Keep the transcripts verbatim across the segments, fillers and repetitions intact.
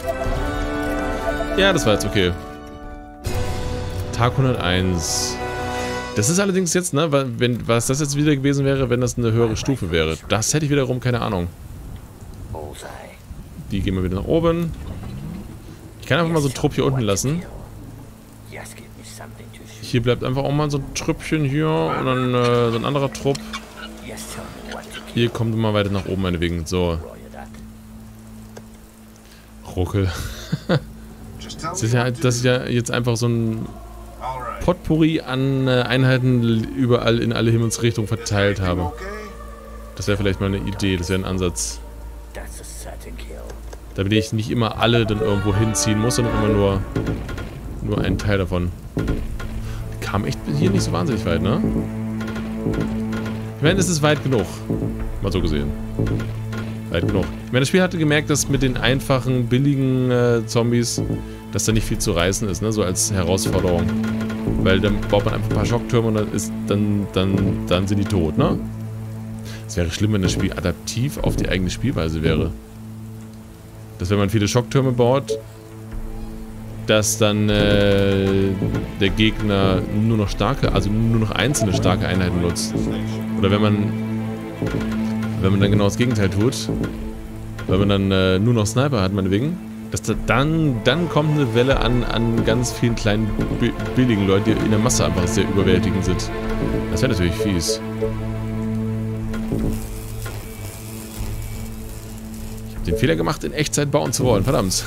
Ja, das war jetzt okay. Tag hunderteins. Das ist allerdings jetzt, ne, wenn, was das jetzt wieder gewesen wäre, wenn das eine höhere Stufe wäre. Das hätte ich wiederum keine Ahnung. Die gehen wir wieder nach oben. Ich kann einfach mal so einen Trupp hier unten lassen. Hier bleibt einfach auch mal so ein Trüppchen hier und dann äh, so ein anderer Trupp. Hier kommt immer weiter nach oben meinetwegen. So. Ruckel. Das ist, ja, das ist ja jetzt einfach so ein Potpourri an äh, Einheiten überall in alle Himmelsrichtungen verteilt habe. Das wäre vielleicht mal eine Idee, das wäre ein Ansatz. Damit ich nicht immer alle dann irgendwo hinziehen muss, sondern immer nur, nur einen Teil davon. Die kam echt hier nicht so wahnsinnig weit, ne? Ich meine, es ist weit genug. Mal so gesehen. Weit genug. Ich meine, das Spiel hatte gemerkt, dass mit den einfachen, billigen äh, Zombies, dass da nicht viel zu reißen ist, ne? So als Herausforderung. Weil dann baut man einfach ein paar Schocktürme und dann, ist, dann, dann, dann sind die tot, ne? Es wäre schlimm, wenn das Spiel adaptiv auf die eigene Spielweise wäre. Dass wenn man viele Schocktürme baut, dass dann äh, der Gegner nur noch starke, also nur noch einzelne starke Einheiten nutzt. Oder wenn man wenn man dann genau das Gegenteil tut, weil man dann äh, nur noch Sniper hat, meinetwegen, dass da dann, dann kommt eine Welle an, an ganz vielen kleinen billigen Leuten, die in der Masse einfach sehr überwältigend sind. Das wäre natürlich fies. Den Fehler gemacht, in Echtzeit bauen zu wollen. Verdammt.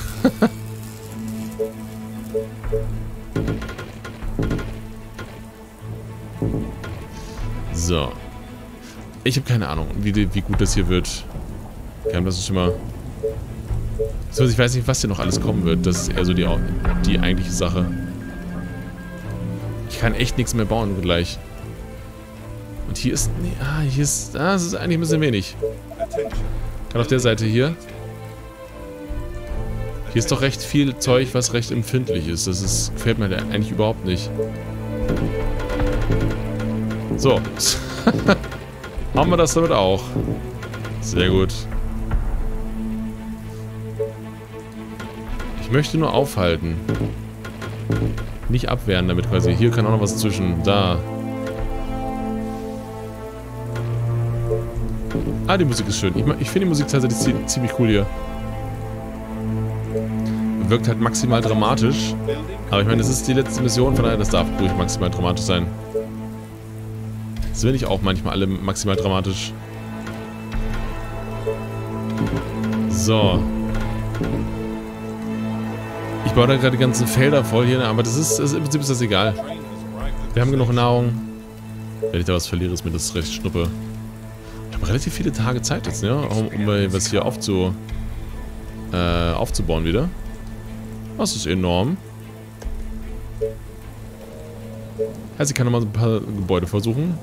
So. Ich habe keine Ahnung, wie, wie gut das hier wird. Wir haben das schon mal... So, ich weiß nicht, was hier noch alles kommen wird. Das ist eher so die, die eigentliche Sache. Ich kann echt nichts mehr bauen gleich. Und hier ist... Nee, ah, hier ist... Ah, das ist eigentlich ein bisschen wenig. Gerade auf der Seite hier. Hier ist doch recht viel Zeug, was recht empfindlich ist. Das ist, gefällt mir eigentlich überhaupt nicht. So. Haben wir das damit auch. Sehr gut. Ich möchte nur aufhalten. Nicht abwehren damit quasi. Hier kann auch noch was zwischen. Da. Ah, die Musik ist schön. Ich, ich finde die Musik tatsächlich ziemlich cool hier. Wirkt halt maximal dramatisch. Aber ich meine, das ist die letzte Mission, von daher, das darf ruhig maximal dramatisch sein. Das will ich auch manchmal alle maximal dramatisch. So. Ich baue da gerade die ganzen Felder voll hier, aber das ist, das ist, im Prinzip ist das egal. Wir haben genug Nahrung. Wenn ich da was verliere, ist mir das recht schnuppe. Ich habe relativ viele Tage Zeit jetzt, ja, um, um was hier aufzu, äh, aufzubauen wieder. Das ist enorm. Also ich kann nochmal so ein paar Gebäude versuchen.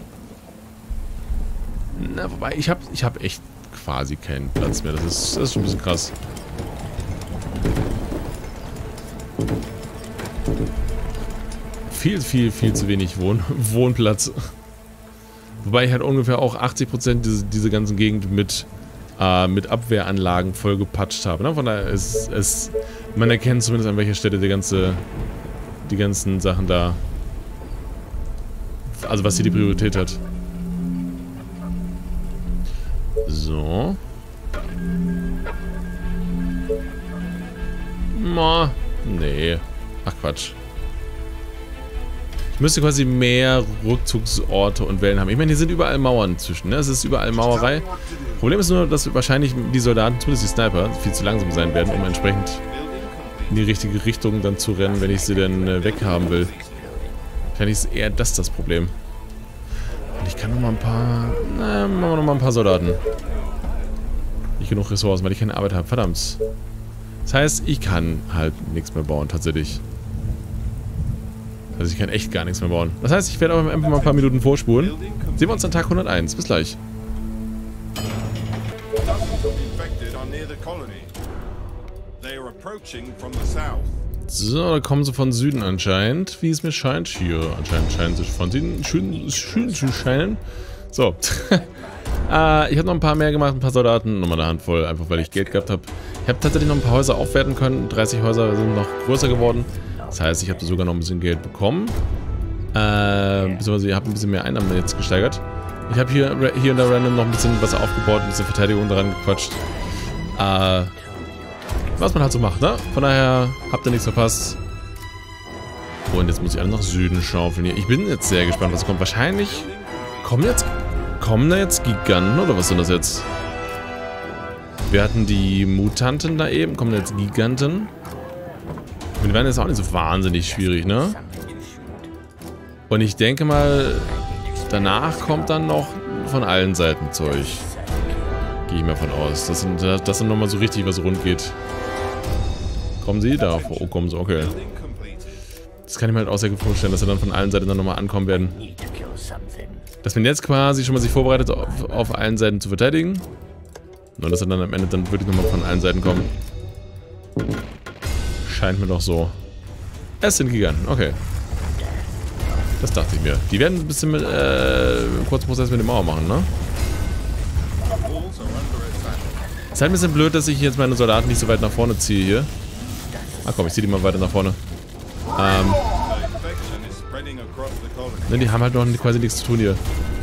Na, wobei, ich habe ich hab echt quasi keinen Platz mehr. Das ist, das ist schon ein bisschen krass. Viel, viel, viel zu wenig Wohn Wohnplatz. Wobei ich halt ungefähr auch achtzig Prozent diese, diese ganzen Gegend mit, äh, mit Abwehranlagen vollgepatscht habe. Ne? Von daher ist es... Man erkennt zumindest an welcher Stelle die ganze, die ganzen Sachen da, also was hier die Priorität hat. So. Ma, nee. Ach Quatsch. Ich müsste quasi mehr Rückzugsorte und Wellen haben. Ich meine, hier sind überall Mauern zwischen, ne? Es ist überall Mauerei. Problem ist nur, dass wahrscheinlich die Soldaten, zumindest die Sniper, viel zu langsam sein werden, um entsprechend in die richtige Richtung dann zu rennen, wenn ich sie dann äh, weghaben will. Wahrscheinlich ist eher das das Problem. Und ich kann noch mal ein paar... Na, machen wir noch mal ein paar Soldaten. Nicht genug Ressourcen, weil ich keine Arbeit habe. Verdammt. Das heißt, ich kann halt nichts mehr bauen, tatsächlich. Also ich kann echt gar nichts mehr bauen. Das heißt, ich werde auch einfach mal ein paar Minuten vorspulen. Sehen wir uns an Tag hunderteins. Bis gleich. So, da kommen sie von Süden anscheinend, wie es mir scheint. Hier, anscheinend scheinen sie von Süden, schön, schön zu scheinen. So. Äh, ich habe noch ein paar mehr gemacht, ein paar Soldaten, nochmal eine Handvoll, einfach weil ich Geld gehabt habe. Ich habe tatsächlich noch ein paar Häuser aufwerten können. dreißig Häuser sind noch größer geworden. Das heißt, ich habe sogar noch ein bisschen Geld bekommen. Äh, beziehungsweise ihr habt ein bisschen mehr Einnahmen jetzt gesteigert. Ich habe hier, hier in der Random noch ein bisschen was aufgebaut, ein bisschen Verteidigung dran gequatscht. Äh, was man halt so macht, ne? Von daher habt ihr nichts verpasst. Und jetzt muss ich alle nach Süden schaufeln hier. Ich bin jetzt sehr gespannt, was kommt. Wahrscheinlich kommen jetzt, kommen da jetzt Giganten oder was sind das jetzt? Wir hatten die Mutanten da eben, kommen jetzt Giganten. Die werden jetzt auch nicht so wahnsinnig schwierig, ne? Und ich denke mal, danach kommt dann noch von allen Seiten Zeug. Gehe ich mal von aus. Das sind, das sind nochmal so richtig, was rund geht. Kommen sie? Da. Oh, kommen sie, okay. Das kann ich mir halt auch sehr gut vorstellen, dass sie dann von allen Seiten dann nochmal ankommen werden. Dass man jetzt quasi schon mal sich vorbereitet, auf, auf allen Seiten zu verteidigen. Und dass sie dann am Ende dann wirklich nochmal von allen Seiten kommen. Scheint mir doch so. Es sind Giganten, okay. Das dachte ich mir. Die werden ein bisschen mit, äh, im kurzen Prozess mit der Mauer machen, ne? Ist halt ein bisschen blöd, dass ich jetzt meine Soldaten nicht so weit nach vorne ziehe hier. Ah komm, ich ziehe die mal weiter nach vorne. Ähm. Ne, die haben halt noch quasi nichts zu tun hier.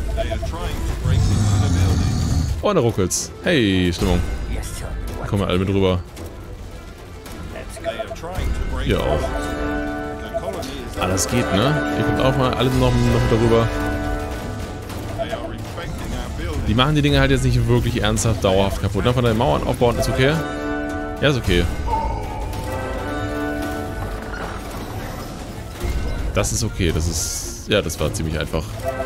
Oh, da ruckelt's. Hey, Stimmung. Da kommen wir alle mit rüber. Hier auch. Ah, das geht, ne? Ihr kommt auch mal alle noch, noch darüber. Die machen die Dinge halt jetzt nicht wirklich ernsthaft dauerhaft kaputt. Ne? Von den Mauern aufbauen ist okay. Ja, ist okay. Das ist okay. Das ist... Ja, das war ziemlich einfach.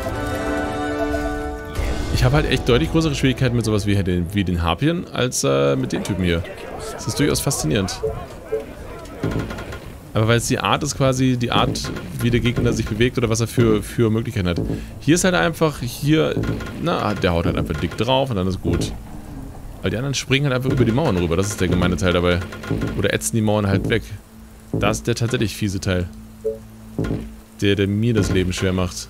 Ich habe halt echt deutlich größere Schwierigkeiten mit sowas wie den, wie den Harpien als äh, mit den Typen hier. Das ist durchaus faszinierend. Aber weil es die Art ist quasi, die Art, wie der Gegner sich bewegt oder was er für, für Möglichkeiten hat. Hier ist halt einfach, hier, na, der haut halt einfach dick drauf und dann ist gut. Weil die anderen springen halt einfach über die Mauern rüber, das ist der gemeine Teil dabei. Oder ätzen die Mauern halt weg. Das ist der tatsächlich fiese Teil. Der, der mir das Leben schwer macht.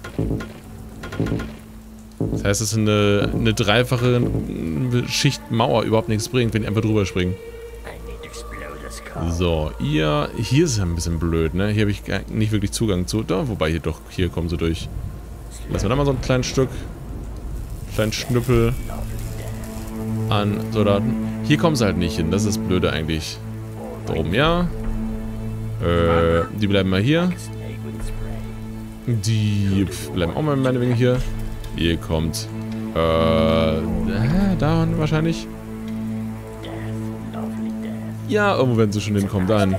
Das heißt, dass eine, eine dreifache Schicht Mauer überhaupt nichts bringt, wenn die einfach drüber springen. So, ihr... Hier ist es ein bisschen blöd, ne? Hier habe ich nicht wirklich Zugang zu. Da, wobei hier doch... Hier kommen sie durch. Lassen wir da mal so ein kleines Stück. Kleinen Schnüppel an Soldaten. Hier kommen sie halt nicht hin. Das ist blöde eigentlich. Da oben, ja. Äh, die bleiben mal hier. Die bleiben auch mal meinetwegen hier. Ihr kommt. Äh, da wahrscheinlich. Ja, irgendwo werden sie schon hinkommen. Dahin.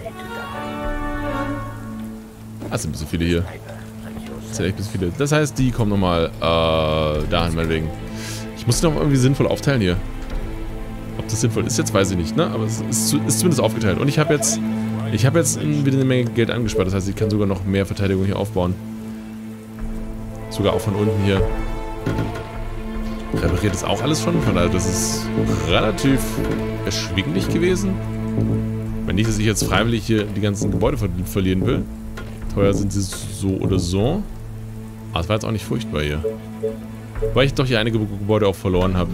Das sind ein bisschen viele hier. Das sind echt ein bisschen viele. Das heißt, die kommen nochmal äh, dahin meinetwegen. Ich muss sie doch irgendwie sinnvoll aufteilen hier. Ob das sinnvoll ist, jetzt weiß ich nicht, ne? Aber es ist, ist zumindest aufgeteilt. Und ich habe jetzt. Ich habe jetzt wieder eine Menge Geld angespart. Das heißt, ich kann sogar noch mehr Verteidigung hier aufbauen. Sogar auch von unten hier. Repariert ist auch alles schon. Von daher, das ist relativ erschwinglich gewesen. Wenn nicht, dass ich jetzt freiwillig hier die ganzen Gebäude ver verlieren will. Teuer sind sie so oder so. Aber es war jetzt auch nicht furchtbar hier. Weil ich doch hier einige Gebäude auch verloren habe.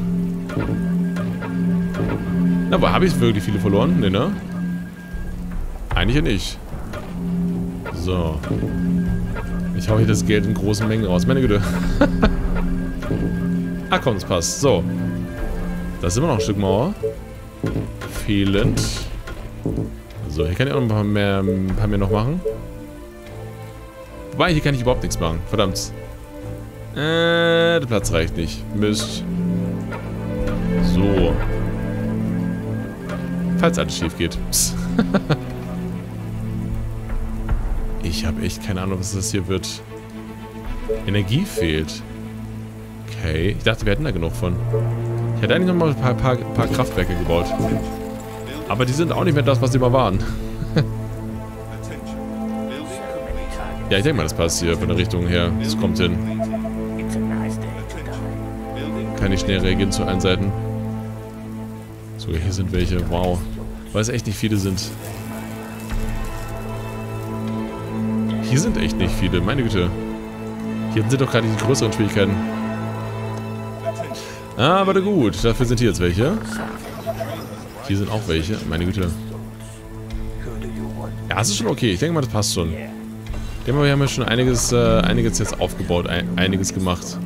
Na, aber habe ich wirklich viele verloren? Ne, ne? Eigentlich ja nicht. So. Ich hau hier das Geld in großen Mengen raus. Meine Güte. Ah komm, das passt. So. Da ist immer noch ein Stück Mauer. Fehlend. So, hier kann ich auch noch ein paar mehr, ein paar mehr noch machen. Wobei, hier kann ich überhaupt nichts machen. Verdammt. Äh, der Platz reicht nicht. Mist. So. Falls alles schief geht. Ich habe echt keine Ahnung, was das hier wird. Energie fehlt. Okay. Ich dachte, wir hätten da genug von. Ich hätte eigentlich noch mal ein paar, paar, paar Kraftwerke gebaut. Aber die sind auch nicht mehr das, was sie mal waren. Ja, ich denke mal, das passt hier von der Richtung her. Das kommt hin. Kann ich schnell reagieren zu allen Seiten. So, hier sind welche. Wow. Weil es echt nicht viele sind. Hier sind echt nicht viele. Meine Güte. Hier sind doch gerade die größeren Schwierigkeiten. Ah, aber gut. Dafür sind hier jetzt welche. Hier sind auch welche. Meine Güte. Ja, das ist schon okay. Ich denke mal, das passt schon. Ich denke mal, wir haben ja schon einiges, äh, einiges jetzt aufgebaut. Ein, einiges gemacht.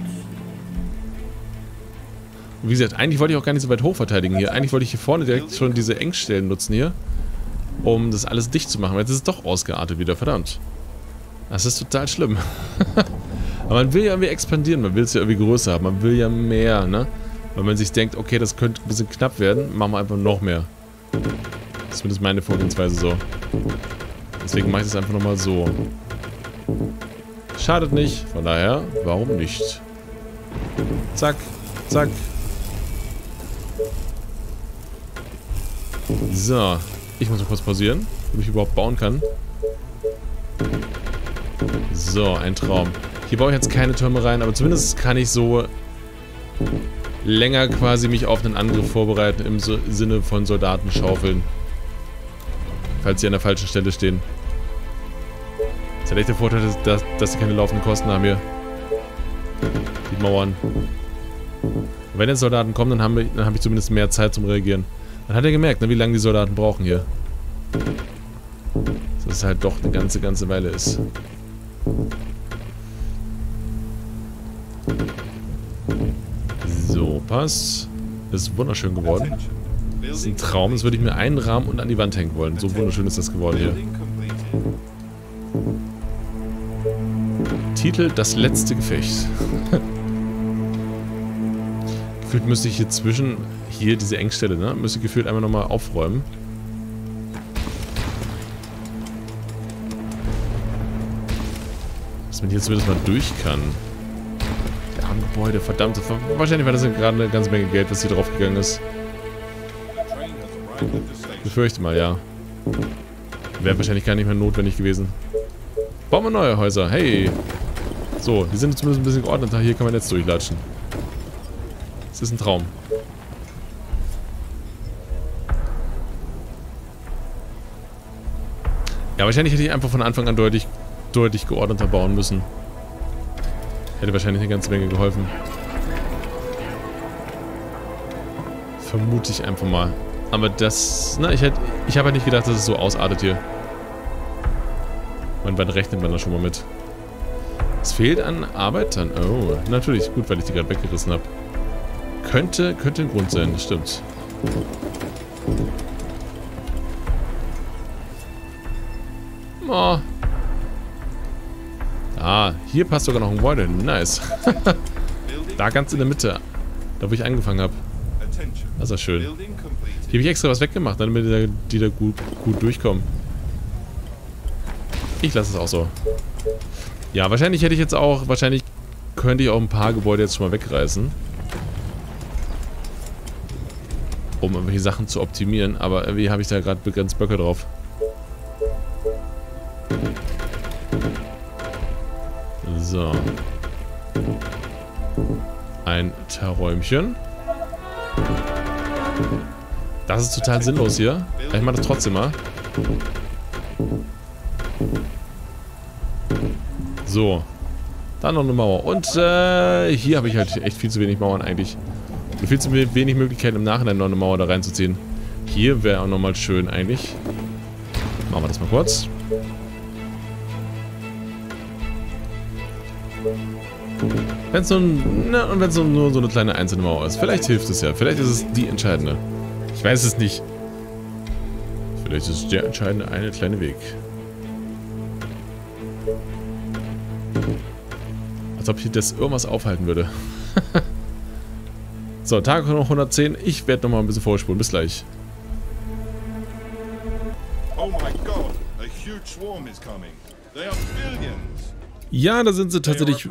Und wie gesagt, eigentlich wollte ich auch gar nicht so weit hoch verteidigen hier. Eigentlich wollte ich hier vorne direkt schon diese Engstellen nutzen hier. Um das alles dicht zu machen. Jetzt ist es doch ausgeartet wieder. Verdammt. Das ist total schlimm. Aber man will ja irgendwie expandieren. Man will es ja irgendwie größer haben. Man will ja mehr, ne? Weil man sich denkt, okay, das könnte ein bisschen knapp werden. Machen wir einfach noch mehr. Das ist zumindest meine Vorgehensweise so. Deswegen mache ich das einfach nochmal so. Schadet nicht. Von daher, warum nicht? Zack. Zack. So. Ich muss mal kurz pausieren, damit ich überhaupt bauen kann. So, ein Traum. Hier baue ich jetzt keine Türme rein, aber zumindest kann ich so länger quasi mich auf einen Angriff vorbereiten, im so Sinne von Soldaten schaufeln. Falls sie an der falschen Stelle stehen. Das ist ja echt der Vorteil, dass, dass sie keine laufenden Kosten haben hier. Die Mauern. Und wenn jetzt Soldaten kommen, dann, haben wir, dann habe ich zumindest mehr Zeit zum Reagieren. Dann hat er gemerkt, ne, wie lange die Soldaten brauchen hier. Dass es halt doch eine ganze, ganze Weile ist. So, passt. Das ist wunderschön geworden. Das ist ein Traum, das würde ich mir einrahmen und an die Wand hängen wollen. So wunderschön ist das geworden hier. Titel: Das letzte Gefecht. Gefühlt müsste ich hier zwischen, hier diese Engstelle, ne? Müsste ich gefühlt einmal nochmal aufräumen. Dass man hier zumindest mal durch kann. Ja, am Gebäude, verdammt. Wahrscheinlich war das gerade eine ganze Menge Geld, was hier drauf gegangen ist. Ich befürchte mal, ja. Wäre wahrscheinlich gar nicht mehr notwendig gewesen. Bauen wir neue Häuser, hey! So, die sind zumindest ein bisschen geordneter. Hier kann man jetzt durchlatschen. Das ist ein Traum. Ja, wahrscheinlich hätte ich einfach von Anfang an deutlich, deutlich geordneter bauen müssen. Hätte wahrscheinlich eine ganze Menge geholfen. Vermute ich einfach mal. Aber das... Na, ich hätte... Ich habe halt nicht gedacht, dass es so ausartet hier. Und wann rechnet man da schon mal mit? Es fehlt an Arbeitern. Oh, natürlich. Gut, weil ich die gerade weggerissen habe. Könnte, könnte ein Grund sein, das stimmt. Oh. Ah, hier passt sogar noch ein Gebäude hin. Nice. Da ganz in der Mitte. Da, wo ich angefangen habe. Das ist ja schön. Hier habe ich extra was weggemacht, damit die da, die da gut, gut durchkommen. Ich lasse es auch so. Ja, wahrscheinlich hätte ich jetzt auch... Wahrscheinlich könnte ich auch ein paar Gebäude jetzt schon mal wegreißen. Um irgendwelche Sachen zu optimieren. Aber irgendwie habe ich da gerade begrenzt Böcke drauf. So. Ein Terräumchen. Das ist total sinnlos hier. Ich mache das trotzdem mal. So. Dann noch eine Mauer. Und äh, hier habe ich halt echt viel zu wenig Mauern eigentlich. Und viel zu wenig Möglichkeiten im Nachhinein noch eine Mauer da reinzuziehen. Hier wäre auch nochmal schön eigentlich. Machen wir das mal kurz. Wenn es nur, ne, und wenn es nur so eine kleine einzelne Mauer ist. Vielleicht hilft es ja. Vielleicht ist es die entscheidende. Ich weiß es nicht. Vielleicht ist der entscheidende eine kleine Weg. Als ob hier das irgendwas aufhalten würde. So, Tag noch hundertzehn. Ich werde nochmal ein bisschen vorspulen. Bis gleich. Oh my God, a huge swarm is coming. They are billions. Ja, da sind sie tatsächlich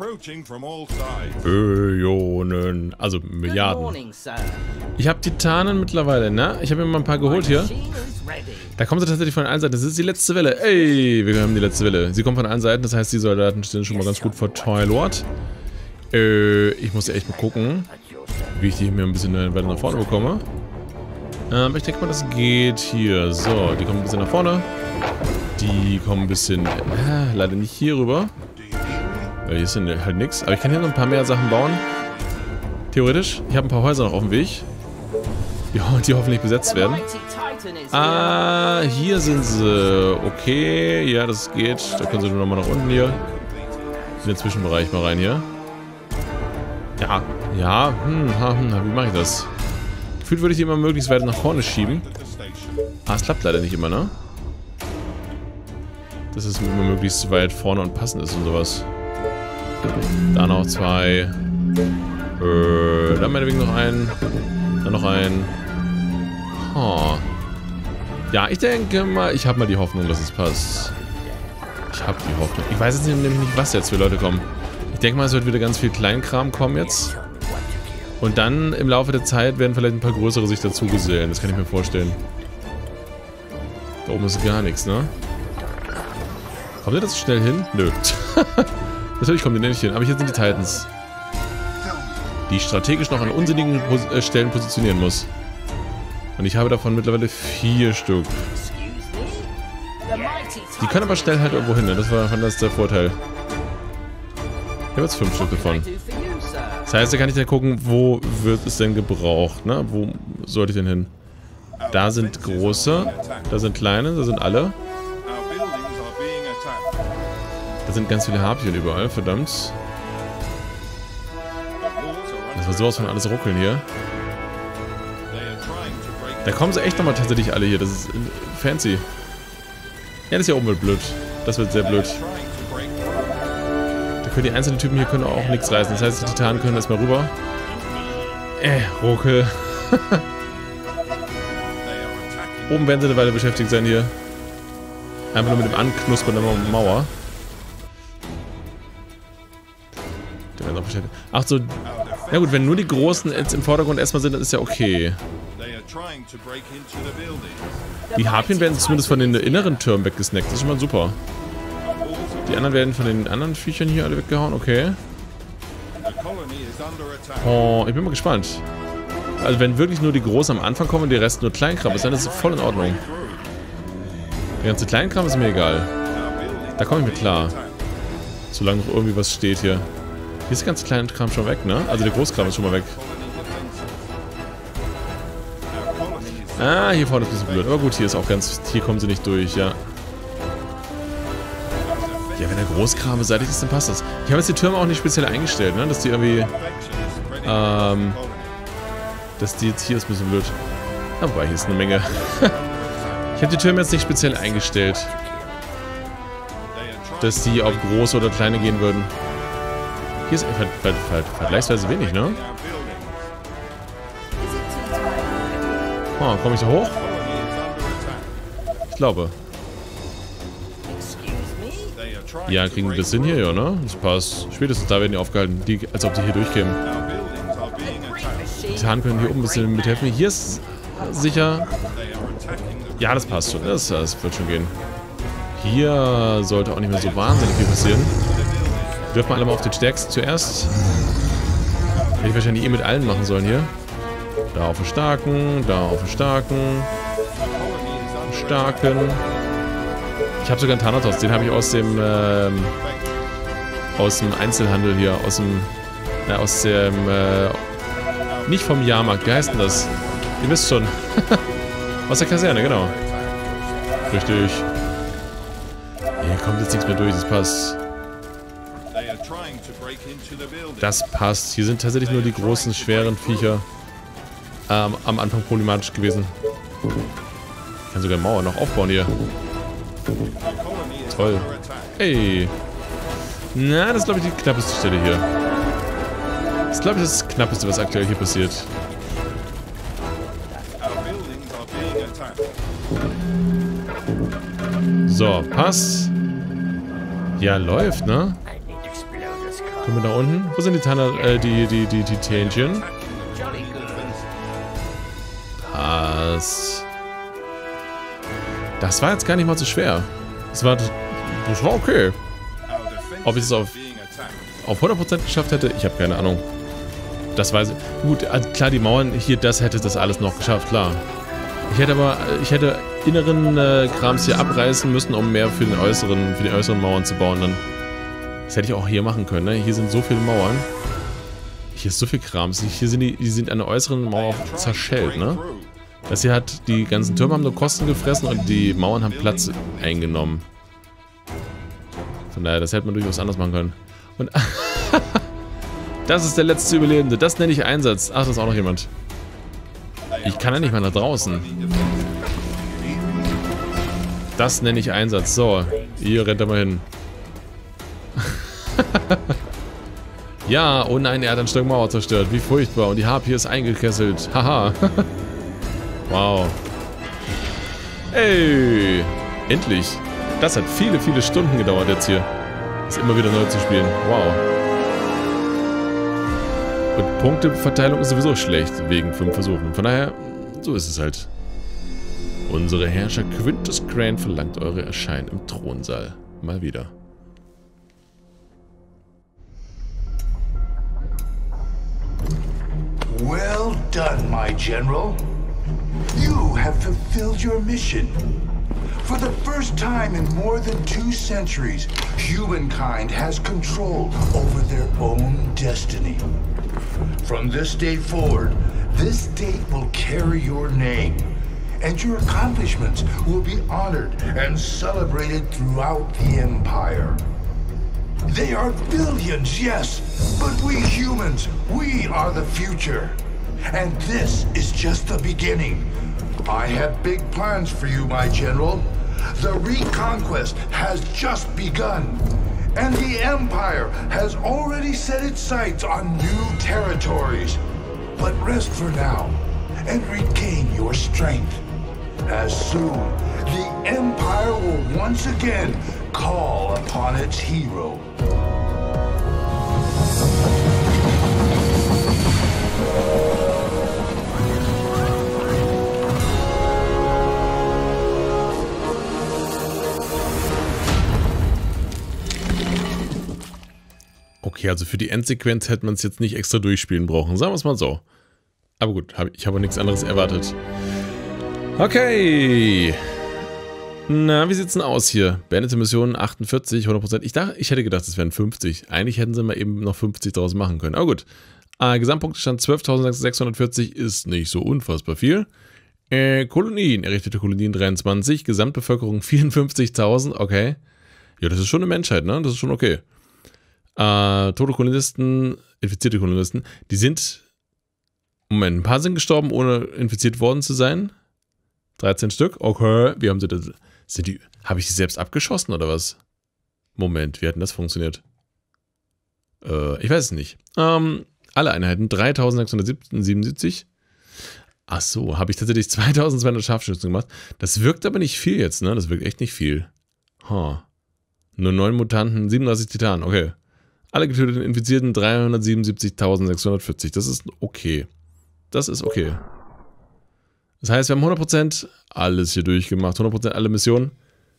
Billionen, also Milliarden. Ich habe Titanen mittlerweile, ne? Ich habe mir mal ein paar geholt hier. Da kommen sie tatsächlich von allen Seiten. Das ist die letzte Welle. Ey, wir haben die letzte Welle. Sie kommen von allen Seiten, das heißt, die Soldaten stehen schon mal ganz gut vor Toilord. Äh, ich muss ja echt mal gucken, wie ich die mir ein bisschen weiter nach vorne bekomme. Ähm, ich denke mal, das geht hier. So, die kommen ein bisschen nach vorne. Die kommen ein bisschen, äh, leider nicht hier rüber. Weil hier ist halt nichts. Aber ich kann hier noch ein paar mehr Sachen bauen. Theoretisch. Ich habe ein paar Häuser noch auf dem Weg. Ja, die hoffentlich besetzt werden. Ah, hier sind sie. Okay, ja, das geht. Da können sie nur noch mal nach unten hier. In den Zwischenbereich mal rein hier. Ja, ja, hm, hm, wie mache ich das? Gefühlt würde ich die immer möglichst weit nach vorne schieben. Ah, es klappt leider nicht immer, ne? Dass es immer möglichst weit vorne und passend ist und sowas. Da noch zwei. Äh, dann meinetwegen noch einen. Dann noch einen. Oh. Ja, ich denke mal, ich habe mal die Hoffnung, dass es passt. Ich habe die Hoffnung. Ich weiß jetzt nämlich nicht, was jetzt für Leute kommen. Ich denke mal, es wird wieder ganz viel Kleinkram kommen jetzt. Und dann im Laufe der Zeit werden vielleicht ein paar größere sich dazu gesellen. Das kann ich mir vorstellen. Da oben ist gar nichts, ne? Kommt ihr das schnell hin? Nö. Natürlich kommt ihr nicht hin, aber hier sind die Titans. Die ich strategisch noch an unsinnigen Pos äh, Stellen positionieren muss. Und ich habe davon mittlerweile vier Stück. Die können aber schnell halt irgendwo hin, ne? Das war das der Vorteil. Ich habe jetzt fünf Stück davon. Das heißt, da kann ich dann gucken, wo wird es denn gebraucht, ne? Wo sollte ich denn hin? Da sind große, da sind kleine, da sind alle. Da sind ganz viele Harpien überall, verdammt. Das war sowas von alles ruckeln hier. Da kommen sie echt nochmal tatsächlich alle hier, das ist fancy. Ja, das hier oben wird blöd. Das wird sehr blöd. Da können die einzelnen Typen hier können auch nichts reißen. Das heißt, die Titanen können erstmal rüber. Äh, ruckel. Oben werden sie eine Weile beschäftigt sein hier. Einfach nur mit dem Anknuspern der Mauer. Der werden auch beschäftigt. Ach so. Na gut, wenn nur die Großen jetzt im Vordergrund erstmal sind, dann ist ja okay. Die Harpien werden zumindest von den inneren Türmen weggesnackt. Das ist schon mal super. Die anderen werden von den anderen Viechern hier alle weggehauen. Okay. Oh, ich bin mal gespannt. Also wenn wirklich nur die Großen am Anfang kommen und der Rest nur Kleinkram ist, dann ist es voll in Ordnung. Der ganze Kleinkram ist mir egal. Da komme ich mit klar. Solange noch irgendwie was steht hier. Hier ist der ganze Kleinkram schon weg, ne? Also der Großkram ist schon mal weg. Ah, hier vorne ist ein bisschen blöd. Aber gut, hier ist auch ganz... Hier kommen sie nicht durch, ja. Ja, wenn der Großkram beseitigt ist, dann passt das. Ich habe jetzt die Türme auch nicht speziell eingestellt, ne? Dass die irgendwie... Ähm... Dass die jetzt hier ist ein bisschen blöd. Ah, wobei, hier ist eine Menge. Ich habe die Türme jetzt nicht speziell eingestellt. Dass die auf große oder kleine gehen würden. Hier ist ver ver ver vergleichsweise wenig, ne? Oh, komme ich da hoch? Ich glaube. Ja, kriegen wir das hin hier, ja, ne? Das passt. Spätestens da werden die aufgehalten, die, als ob die hier durchkämen. Die Titanen können hier oben ein bisschen mithelfen. Hier ist sicher... Ja, das passt schon. Das, das wird schon gehen. Hier sollte auch nicht mehr so wahnsinnig viel passieren. Wir dürfen alle mal auf den Stärksten zuerst. Hätte ich wahrscheinlich eh mit allen machen sollen hier. Da auf den Starken, da auf den Starken. Starken. Ich habe sogar einen Thanatos, den habe ich aus dem ähm, aus dem Einzelhandel hier, aus dem äh, aus dem äh, nicht vom Jahrmarkt, wie heißt denn das? Ihr wisst schon. Aus der Kaserne, genau. Richtig. Hier kommt jetzt nichts mehr durch, das passt. Das passt. Hier sind tatsächlich nur die großen, schweren Viecher ähm, am Anfang problematisch gewesen. Ich kann sogar eine Mauer noch aufbauen hier. Toll. Ey. Na, das ist, glaube ich, die knappeste Stelle hier. Das ist, glaube ich, das Knappeste, was aktuell hier passiert. So, Pass. Ja, läuft, ne? Kommen wir da unten? Wo sind die Tanner, äh, die, die, die, die Tähnchen? Pass. Das war jetzt gar nicht mal so schwer. Das war, das war okay. Ob ich es auf, auf hundert Prozent geschafft hätte, ich habe keine Ahnung. Das weiß ich. Gut, also klar, die Mauern hier, das hätte das alles noch geschafft, klar. Ich hätte aber, ich hätte inneren äh, Krams hier abreißen müssen, um mehr für den äußeren, für die äußeren Mauern zu bauen. Dann, das hätte ich auch hier machen können, ne? Hier sind so viele Mauern. Hier ist so viel Kram. Hier sind die, die sind an der äußeren Mauer zerschellt, ne? Das hier hat, die ganzen Türme haben nur Kosten gefressen und die Mauern haben Platz eingenommen. Von daher, das hätte man durchaus anders machen können. Und das ist der letzte Überlebende. Das nenne ich Einsatz. Ach, das ist auch noch jemand. Ich kann ja nicht mal nach draußen. Das nenne ich Einsatz. So, hier rennt er mal hin. Ja, oh nein, er hat ein Stück Mauer zerstört. Wie furchtbar. Und die Harpie ist eingekesselt. Haha. Wow. Ey. Endlich. Das hat viele, viele Stunden gedauert jetzt hier. Das immer wieder neu zu spielen. Wow. Und Punkteverteilung ist sowieso schlecht, wegen fünf Versuchen. Von daher, so ist es halt. Unsere Herrscher Quintus Grant verlangt eure Erscheinen im Thronsaal. Mal wieder. Well done, my general. You have fulfilled your mission. For the first time in more than two centuries, humankind has control over their own destiny. From this day forward, this state will carry your name, and your accomplishments will be honored and celebrated throughout the Empire. They are billions, yes, but we humans, we are the future. And this is just the beginning. I have big plans for you, my general. The reconquest has just begun. And the Empire has already set its sights on new territories. But rest for now and regain your strength. As soon, the Empire will once again call upon its hero. Okay, also für die Endsequenz hätte man es jetzt nicht extra durchspielen brauchen. Sagen wir es mal so. Aber gut, hab, ich habe nichts anderes erwartet. Okay. Na, wie sieht's denn aus hier? Beendete Mission achtundvierzig, hundert Prozent. Ich dachte, ich hätte gedacht, es wären fünfzig. Eigentlich hätten sie mal eben noch fünfzig draus machen können. Aber gut. Äh, Gesamtpunktestand zwölftausendsechshundertvierzig ist nicht so unfassbar viel. Äh, Kolonien, errichtete Kolonien dreiundzwanzig. Gesamtbevölkerung vierundfünfzigtausend. Okay. Ja, das ist schon eine Menschheit, ne? Das ist schon okay. Äh, tote Kolonisten, infizierte Kolonisten, die sind, Moment, ein paar sind gestorben, ohne infiziert worden zu sein. dreizehn Stück, okay, wie haben sie das, sind die, habe ich sie selbst abgeschossen oder was? Moment, wie hat denn das funktioniert? Äh, ich weiß es nicht. Ähm, alle Einheiten, dreitausendsechshundertsiebenundsiebzig. Ach so, habe ich tatsächlich zweitausendzweihundert Scharfschützen gemacht. Das wirkt aber nicht viel jetzt, ne? Das wirkt echt nicht viel. Huh. Nur neun Mutanten, siebenunddreißig Titanen, okay. Alle getöteten Infizierten dreihundertsiebenundsiebzigtausendsechshundertvierzig. Das ist okay. Das ist okay. Das heißt, wir haben hundert Prozent alles hier durchgemacht. hundert Prozent alle Missionen.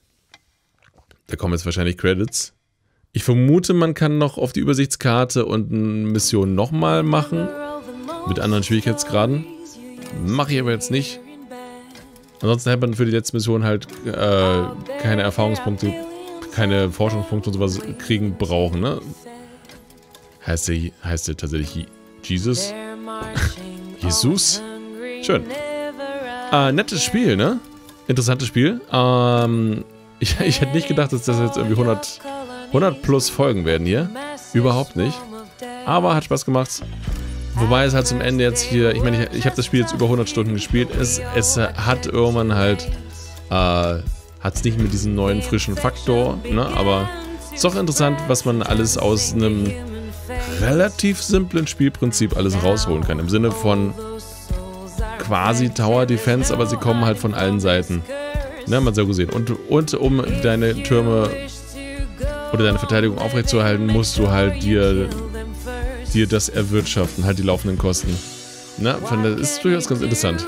Da kommen jetzt wahrscheinlich Credits. Ich vermute, man kann noch auf die Übersichtskarte und eine Mission nochmal machen. Mit anderen Schwierigkeitsgraden. Mache ich aber jetzt nicht. Ansonsten hätte man für die letzte Mission halt äh, keine Erfahrungspunkte, keine Forschungspunkte und sowas kriegen brauchen, ne? Heißt der, heißt der tatsächlich Jesus? Jesus? Schön. Äh, nettes Spiel, ne? Interessantes Spiel. Ähm, ich, ich hätte nicht gedacht, dass das jetzt irgendwie hundert, hundert plus Folgen werden hier. Überhaupt nicht. Aber hat Spaß gemacht. Wobei es halt zum Ende jetzt hier, ich meine, ich, ich habe das Spiel jetzt über hundert Stunden gespielt. Es, es hat irgendwann halt, äh, hat es nicht mit diesem neuen frischen Faktor, ne? Aber es ist doch interessant, was man alles aus einem relativ simplen Spielprinzip alles rausholen kann. Im Sinne von quasi Tower Defense, aber sie kommen halt von allen Seiten. Ne, man hat so gesehen. Und, und um deine Türme oder deine Verteidigung aufrechtzuerhalten, musst du halt dir, dir das erwirtschaften, halt die laufenden Kosten. Ne, das ist durchaus ganz interessant.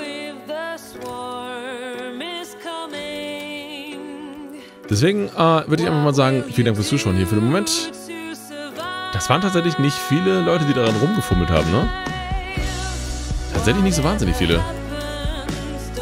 Deswegen äh, würde ich einfach mal sagen, vielen Dank fürs Zuschauen hier für den Moment. Das waren tatsächlich nicht viele Leute, die daran rumgefummelt haben, ne? Tatsächlich nicht so wahnsinnig viele.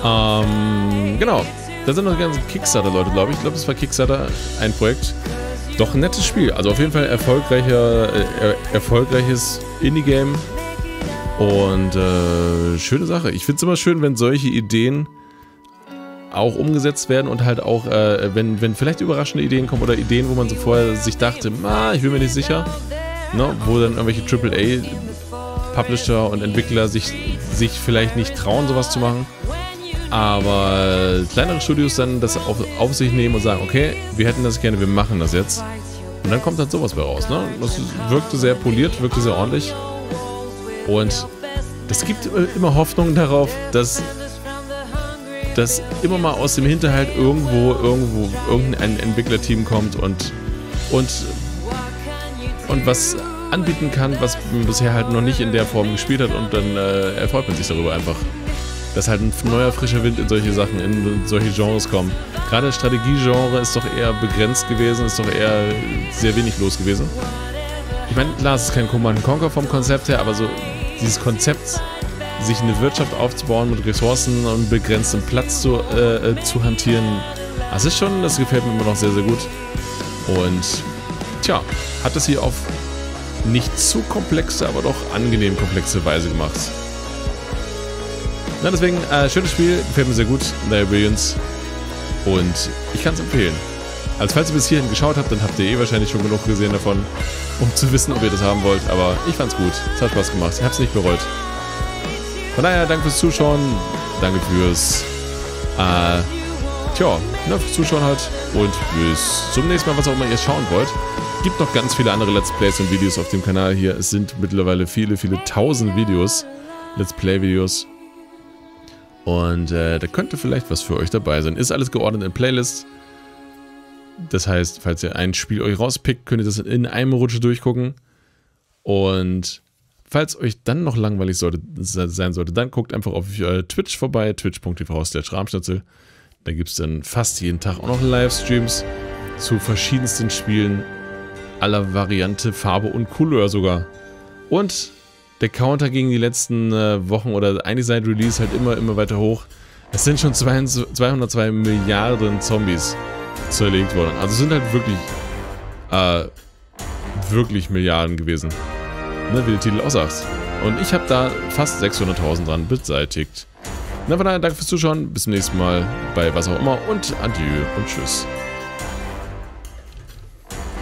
Ähm, genau. Da sind noch die ganzen Kickstarter-Leute, glaube ich. Ich glaube, das war Kickstarter, ein Projekt. doch ein nettes Spiel. Also auf jeden Fall erfolgreicher, äh, erfolgreiches Indie-Game. Und äh, schöne Sache. Ich finde es immer schön, wenn solche Ideen auch umgesetzt werden und halt auch, äh, wenn, wenn vielleicht überraschende Ideen kommen oder Ideen, wo man so vorher sich dachte, ah, ich bin mir nicht sicher, ne? Wo dann irgendwelche Triple A Publisher und Entwickler sich, sich vielleicht nicht trauen, sowas zu machen. Aber kleinere Studios dann das auf, auf sich nehmen und sagen, okay, wir hätten das gerne, wir machen das jetzt. Und dann kommt halt sowas bei raus, ne? Das wirkte sehr poliert, wirkte sehr ordentlich. Und das gibt immer Hoffnung darauf, dass, dass immer mal aus dem Hinterhalt irgendwo, irgendwo, irgendein Entwicklerteam kommt und, und, und was anbieten kann, was man bisher halt noch nicht in der Form gespielt hat, und dann äh, erfreut man sich darüber einfach. Dass halt ein neuer, frischer Wind in solche Sachen, in solche Genres kommt. Gerade das Strategiegenre ist doch eher begrenzt gewesen, ist doch eher sehr wenig los gewesen. Ich meine, klar, es ist kein Command and Conquer vom Konzept her, aber so dieses Konzept, sich eine Wirtschaft aufzubauen mit Ressourcen und begrenztem Platz zu, äh, zu hantieren, das ist schon, das gefällt mir immer noch sehr, sehr gut. Und tja, hat das hier auf nicht zu komplexe, aber doch angenehm komplexe Weise gemacht. Na, deswegen, äh, schönes Spiel, gefällt mir sehr gut, The Billions. Und ich kann es empfehlen. Also falls ihr bis hierhin geschaut habt, dann habt ihr eh wahrscheinlich schon genug gesehen davon, um zu wissen, ob ihr das haben wollt. Aber ich fand's gut, es hat Spaß gemacht, ich hab's nicht bereut. Von daher, danke fürs Zuschauen, danke fürs, äh, tja, ne, fürs Zuschauen halt. Und bis zum nächsten Mal, was auch immer ihr schauen wollt. Gibt noch ganz viele andere Let's Plays und Videos auf dem Kanal hier. Es sind mittlerweile viele, viele tausend Videos, Let's Play-Videos. Und äh, da könnte vielleicht was für euch dabei sein. Ist alles geordnet in Playlists. Das heißt, falls ihr ein Spiel euch rauspickt, könnt ihr das in einem Rutsche durchgucken. Und falls euch dann noch langweilig sollte, sein sollte, dann guckt einfach auf äh, Twitch vorbei, twitch punkt t v slash rahmschnitzel. Da gibt es dann fast jeden Tag auch noch Livestreams zu verschiedensten Spielen aller Variante, Farbe und Couleur sogar. Und der Counter gegen die letzten äh, Wochen oder eigentlich seit Release halt immer, immer weiter hoch. Es sind schon zweihundertzwei Milliarden Zombies zerlegt worden. Also es sind halt wirklich, äh, wirklich Milliarden gewesen. Ne, wie der Titel aussagt. Und ich habe da fast sechshunderttausend dran beseitigt. Na, von daher, danke fürs Zuschauen. Bis zum nächsten Mal bei was auch immer und adieu und tschüss.